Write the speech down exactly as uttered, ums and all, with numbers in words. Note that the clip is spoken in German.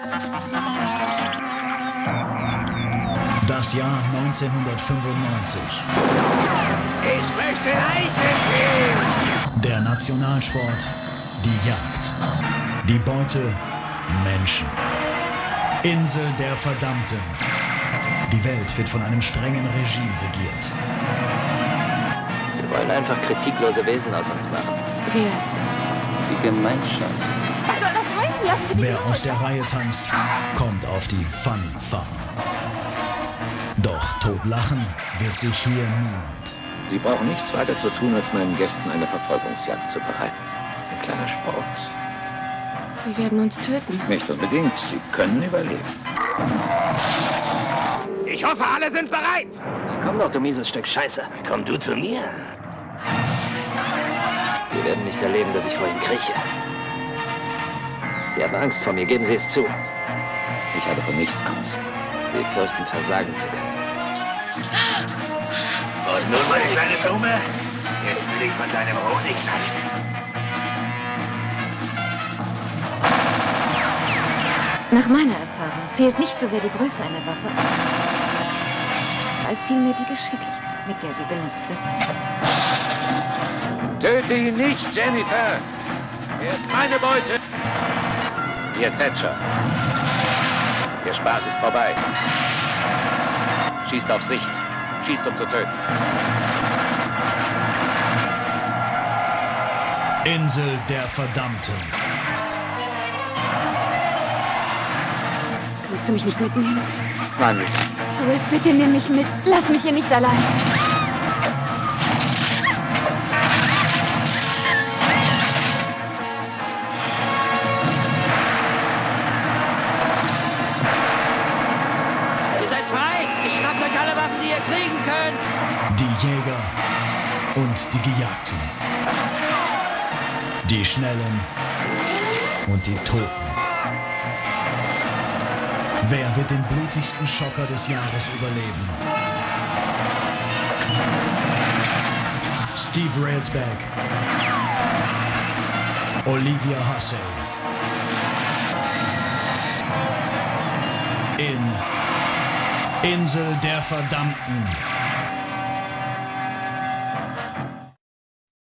Das Jahr neunzehnhundertfünfundneunzig. Ich möchte Leichen sehen! Der Nationalsport, die Jagd. Die Beute, Menschen. Insel der Verdammten. Die Welt wird von einem strengen Regime regiert. Sie wollen einfach kritiklose Wesen aus uns machen. Wer? Die Gemeinschaft. Was soll das heißen? Lassen Sie mich Wer los. aus der Reihe tanzt, kommt auf die Funny Farm. Doch totlachen wird sich hier niemand. Sie brauchen nichts weiter zu tun, als meinen Gästen eine Verfolgungsjagd zu bereiten. Ein kleiner Sport. Sie werden uns töten. Nicht unbedingt. Sie können überleben. Ich hoffe, alle sind bereit! Komm doch, du mieses Stück Scheiße. Komm du zu mir. Sie werden nicht erleben, dass ich vor Ihnen krieche. Sie haben Angst vor mir, geben Sie es zu. Ich habe vor nichts Angst. Sie fürchten, versagen zu können. Und nun, meine kleine Blume, jetzt will ich von deinem Honig naschen. Nach meiner Erfahrung zählt nicht so sehr die Größe einer Waffe, als vielmehr die Geschicklichkeit, mit der sie benutzt wird. Töte ihn nicht, Jennifer! Er ist meine Beute! Ihr Thatcher. Der Spaß ist vorbei. Schießt auf Sicht. Schießt, um zu töten. Insel der Verdammten. Kannst du mich nicht mitnehmen? Nein, nicht. Wolf, bitte nimm mich mit. Lass mich hier nicht allein. Ihr seid frei! Ich schnappt euch alle Waffen, die ihr kriegen könnt! Die Jäger und die Gejagten. Die Schnellen und die Toten. Wer wird den blutigsten Schocker des Jahres überleben? Steve Railsback, Olivia Hussey. In Insel der Verdammten.